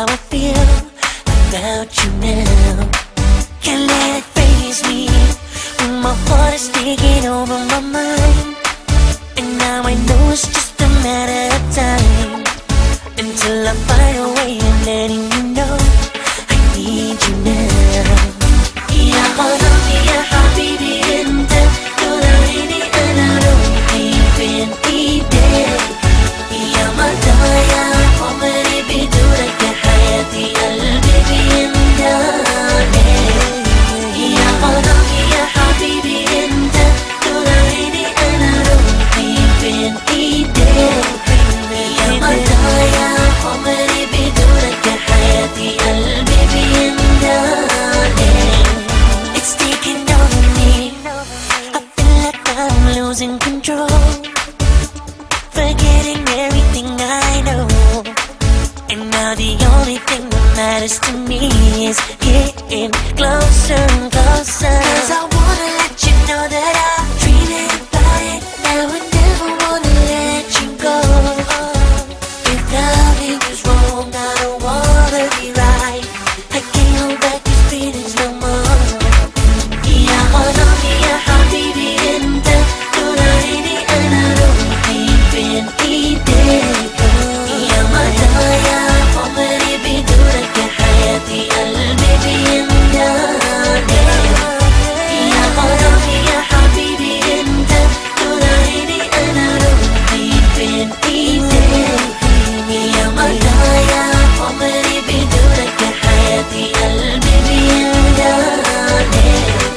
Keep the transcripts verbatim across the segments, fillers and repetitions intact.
I feel about you now. Can't let it faze me when my heart is taking over my mind. And now I know it's just a matter of time until I find a way of letting you know I need you now. يا غرامي يا حبيبي انت نور عيني انا روحي بين ايديك. يا مدى يا عمري بدونك يا حياتي قلبي بينداني. يا غرامي يا حبيبي انت نور عيني انا روحي بين ايديك. يا مدى يا عمري بدونك يا حياتي قلبي بينداني. It's taking over me. I feel like I'm losing control, forgetting everything I know. And now the only thing that matters to me is getting closer and closer. 'Cause I wanna let you know that I'm dreaming about it now and never wanna let you go. If loving is wrong, I don't wanna be right. I can't hold back these feelings no more. يا غرامي يا حبيبي انت نور عيني انا روحي بين ايديك. يا مدى يا عمري بدونك يا حياتي قلبي بينداني. يا غرامي يا حبيبي انت نور عيني انا روحي بين ايديك. يا مدى يا عمري بدونك يا حياتي قلبي بينداني.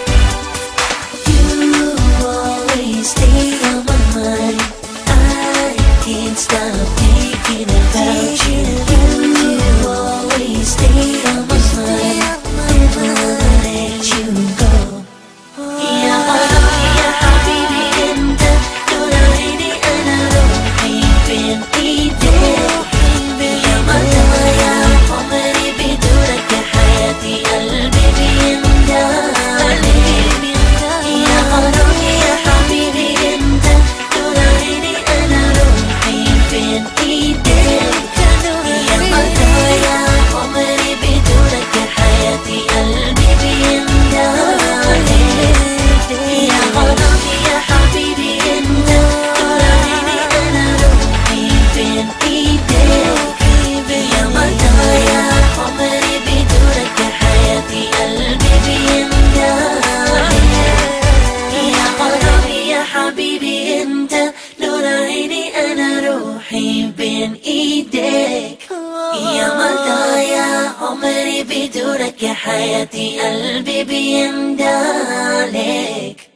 You always stay on my mind. I can't stop thinking about you. You always stay on my mind. Never let you go. يا غرامي يا حبيبي انت نور عيني انا روحي بين ايديك. يا مدى يا عمري بدونك يا حياتي قلبي بينداني. يا غرامي يا حبيبي انت نور عيني انا روحي بين ايديك. يا مدى يا عمري بدونك يا حياتي قلبي بينداني. يا غرامي يا حبيبي انت نور عيني انا روحي بين ايديك. يا مدى يا عمري بدونك يا حياتي قلبي بينداني. يا غرامي يا حبيبي انت نور عيني انا روحي بين ايديك. يا مدى يا عمري بدونك يا حياتي قلبي بيندانك.